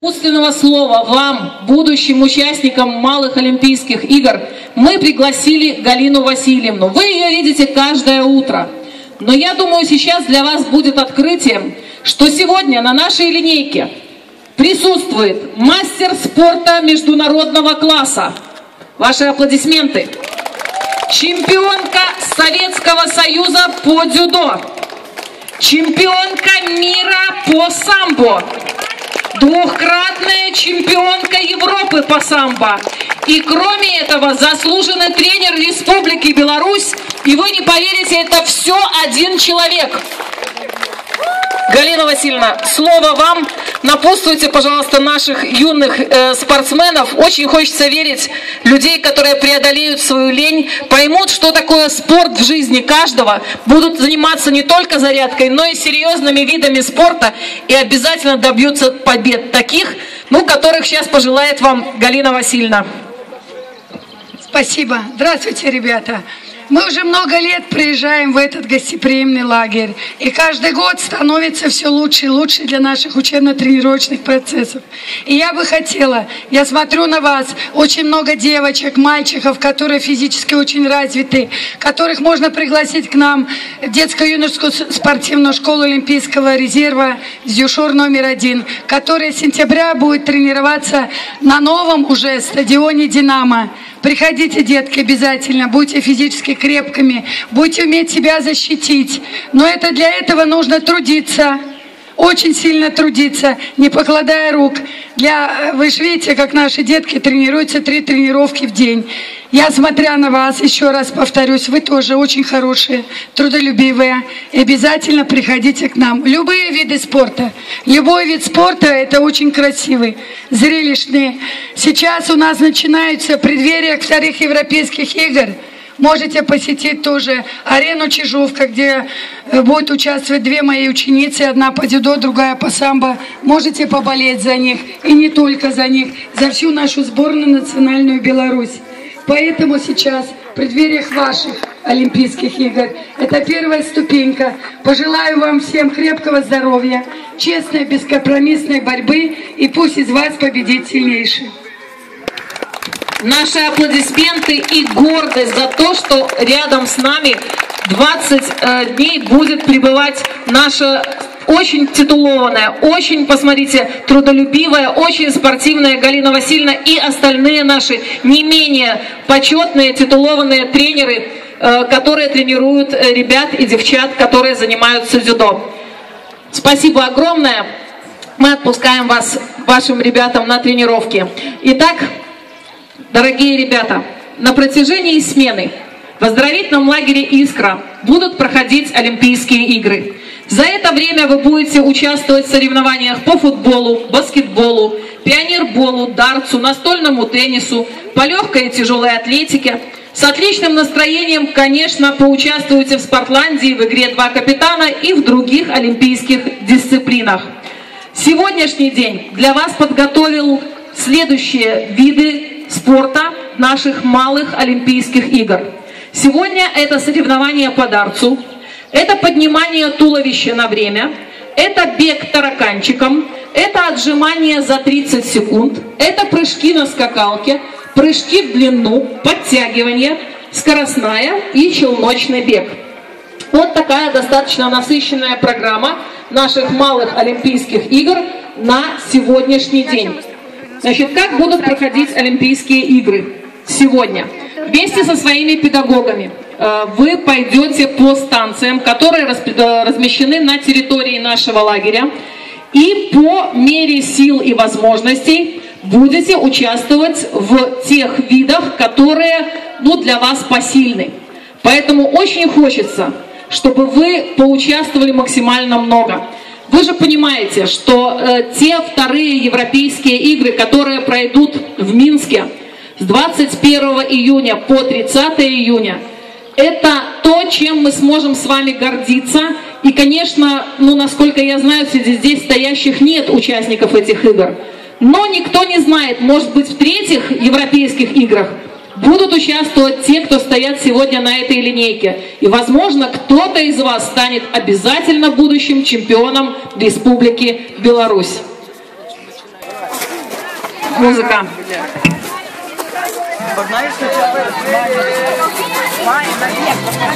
Напутственного слова вам, будущим участникам малых Олимпийских игр, мы пригласили Галину Васильевну. Вы ее видите каждое утро. Но я думаю, сейчас для вас будет открытием, что сегодня на нашей линейке присутствует мастер спорта международного класса. Ваши аплодисменты. Чемпионка Советского Союза по дзюдо. Чемпионка мира по самбо. Двухкратная чемпионка Европы по самбо. И кроме этого заслуженный тренер Республики Беларусь. И вы не поверите, это все один человек. Галина Васильевна, слово вам. Напутствуйте, пожалуйста, наших юных спортсменов. Очень хочется верить, людей, которые преодолеют свою лень, поймут, что такое спорт в жизни каждого, будут заниматься не только зарядкой, но и серьезными видами спорта и обязательно добьются побед таких, которых сейчас пожелает вам Галина Васильевна. Спасибо. Здравствуйте, ребята. Мы уже много лет приезжаем в этот гостеприимный лагерь, и каждый год становится все лучше и лучше для наших учебно-тренировочных процессов. И я бы хотела, я смотрю на вас, очень много девочек, мальчиков, которые физически очень развиты, которых можно пригласить к нам в детско-юношескую спортивную школу Олимпийского резерва «Дзюшор номер 1», которая с сентября будет тренироваться на новом уже стадионе «Динамо». Приходите, детки, обязательно, будьте физически крепкими, будете уметь себя защитить. Но для этого нужно трудиться, очень сильно трудиться, не покладая рук. Вы же видите, как наши детки тренируются 3 тренировки в день. Я, смотря на вас, еще раз повторюсь, вы тоже очень хорошие, трудолюбивые. И обязательно приходите к нам. Любые виды спорта. Любой вид спорта – это очень красивый, зрелищный. Сейчас у нас начинаются преддверия вторых европейских игр. Можете посетить тоже арену Чижовка, где будут участвовать 2 мои ученицы, одна по дзюдо, другая по самбо. Можете поболеть за них, и не только за них, за всю нашу сборную национальную Беларусь. Поэтому сейчас, в преддвериях ваших Олимпийских игр, это первая ступенька. Пожелаю вам всем крепкого здоровья, честной, бескомпромиссной борьбы, и пусть из вас победит сильнейший. Наши аплодисменты и гордость за то, что рядом с нами 20 дней будет пребывать наша очень титулованная, очень, посмотрите, трудолюбивая, очень спортивная Галина Васильевна и остальные наши не менее почетные, титулованные тренеры, которые тренируют ребят и девчат, которые занимаются дзюдо. Спасибо огромное. Мы отпускаем вас, вашим ребятам, на тренировки. Итак, дорогие ребята, на протяжении смены в оздоровительном лагере «Искра» будут проходить Олимпийские игры. За это время вы будете участвовать в соревнованиях по футболу, баскетболу, пионерболу, дартсу, настольному теннису, по легкой и тяжелой атлетике. С отличным настроением, конечно, поучаствуйте в Спортландии, в игре «Два капитана» и в других олимпийских дисциплинах. Сегодняшний день для вас подготовил следующие виды спорта наших малых Олимпийских игр. Сегодня это соревнования по дартсу, это поднимание туловища на время, это бег тараканчиком, это отжимание за 30 секунд, это прыжки на скакалке, прыжки в длину, подтягивание, скоростная и челночный бег. Вот такая достаточно насыщенная программа наших малых Олимпийских игр на сегодняшний день. Значит, как будут проходить Олимпийские игры сегодня? Вместе со своими педагогами вы пойдете по станциям, которые размещены на территории нашего лагеря, и по мере сил и возможностей будете участвовать в тех видах, которые для вас посильны. Поэтому очень хочется, чтобы вы поучаствовали максимально много. Вы же понимаете, что те вторые европейские игры, которые пройдут в Минске с 21 июня по 30 июня, это то, чем мы сможем с вами гордиться. И, конечно, насколько я знаю, среди здесь стоящих нет участников этих игр. Но никто не знает, может быть, в 3-х европейских играх будут участвовать те, кто стоят сегодня на этой линейке. И, возможно, кто-то из вас станет обязательно будущим чемпионом Республики Беларусь. музыка. Погнали сначала.